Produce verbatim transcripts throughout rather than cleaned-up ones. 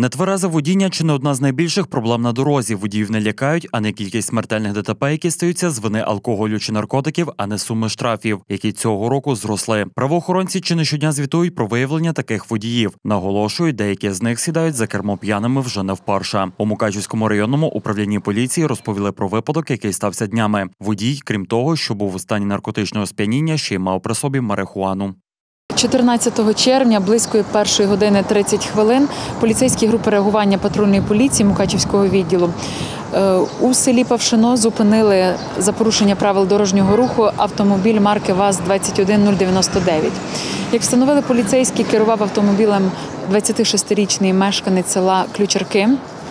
Нетверезе водіння – чи не одна з найбільших проблем на дорозі. Водіїв не лякають, а не кількість смертельних ДТП, які стаються з вини алкоголю чи наркотиків, а не суми штрафів, які цього року зросли. Правоохоронці чи не щодня звітують про виявлення таких водіїв. Наголошують, деякі з них сідають за кермо п'яними вже не вперше. У Мукачівському районному управлінні поліції розповіли про випадок, який стався днями. Водій, крім того, що був у стані наркотичного сп'яніння, ще й мав при собі марихуану. чотирнадцятого червня, близько першої години тридцять хвилин, поліцейські групи реагування патрульної поліції Мукачівського відділу у селі Павшино зупинили за порушення правил дорожнього руху автомобіль марки ВАЗ двадцять один нуль дев'яносто дев'ять. Як встановили поліцейські, керував автомобілем двадцятишестирічний мешканець села Ключарки.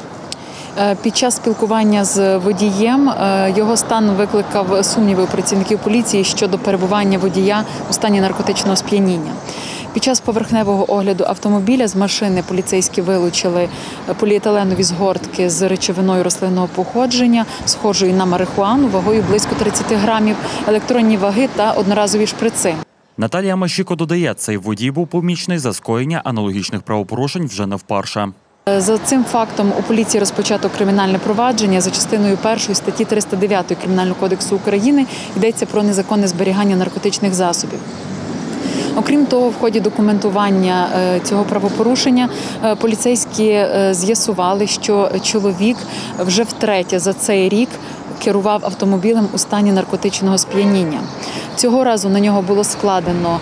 Під час спілкування з водієм його стан викликав сумніви у працівників поліції щодо перебування водія у стані наркотичного сп'яніння. Під час поверхневого огляду автомобіля з машини поліцейські вилучили поліетиленові згортки з речовиною рослинного походження, схожою на марихуану, вагою близько тридцяти грамів, електронні ваги та одноразові шприци. Наталія Мащіко додає, цей водій був помічений за скоєння аналогічних правопорушень вже не вперше. За цим фактом у поліції розпочато кримінальне провадження за частиною першої статті триста дев'ятої Кримінального кодексу України. Йдеться про незаконне зберігання наркотичних засобів. Окрім того, в ході документування цього правопорушення поліцейські з'ясували, що чоловік вже втретє за цей рік керував автомобілем у стані наркотичного сп'яніння. Цього разу на нього було складено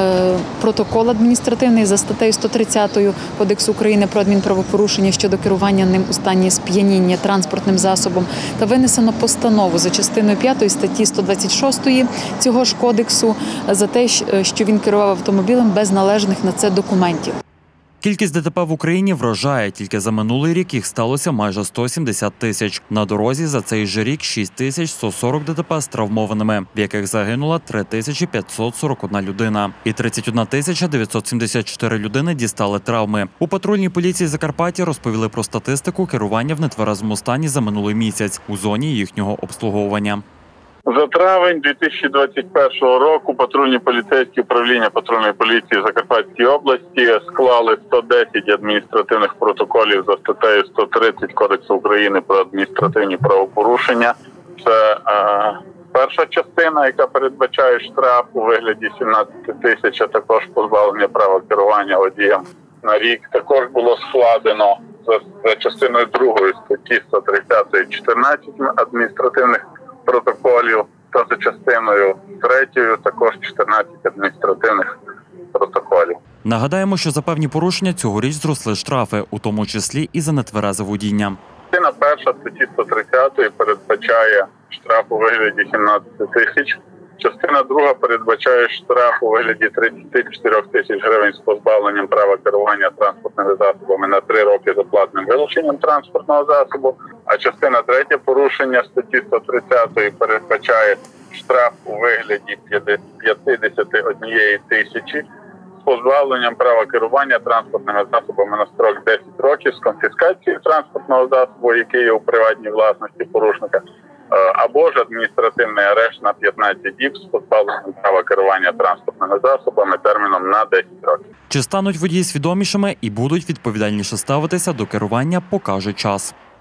протокол адміністративний за статтею сто тридцятою Кодексу України про адмінправопорушення щодо керування ним у стані сп'яніння транспортним засобом та винесено постанову за частиною п'ятої статті сто двадцять шостої цього ж кодексу за те, що він керував автомобілем без належних на це документів. Кількість ДТП в Україні вражає. Тільки за минулий рік їх сталося майже сто сімдесят тисяч. На дорозі за цей же рік шість тисяч сто сорок ДТП з травмованими, в яких загинула три тисячі п'ятсот сорок одна людина. І тридцять одна тисяча дев'ятсот сімдесят чотири людини дістали травми. У патрульній поліції Закарпаття розповіли про статистику керування в нетверезому стані за минулий місяць у зоні їхнього обслуговування. За травень дві тисячі двадцять першого року патрульні поліцейські управління патрульної поліції в Закарпатській області склали сто десять адміністративних протоколів за статтею сто тридцять Кодексу України про адміністративні правопорушення. Це е, перша частина, яка передбачає штраф у вигляді сімнадцять тисяч, а також позбавлення права керування водієм на рік. Також було складено за, за частиною другої статті сто тридцять чотирнадцять адміністративних протоколів та за частиною третьою також чотирнадцять адміністративних протоколів. Нагадаємо, що за певні порушення цьогоріч зросли штрафи, у тому числі і за нетверезе водіння. Частина перша статті сто тридцятої передбачає штраф у вигляді сімнадцять тисяч. Частина друга передбачає штраф у вигляді тридцять чотири тисяч гривень з позбавленням права керування транспортними засобами на три роки з оплатним вилученням транспортного засобу. А частина третя порушення статті сто тридцятої передбачає штраф у вигляді п'ятдесят однієї тисячі з позбавленням права керування транспортними засобами на строк десять років з конфіскацією транспортного засобу, який є у приватній власності порушника, або ж адміністративний арешт на п'ятнадцять діб з позбавленням права керування транспортними засобами терміном на десять років. Чи стануть водії свідомішими і будуть відповідальніше ставитися до керування, покаже час.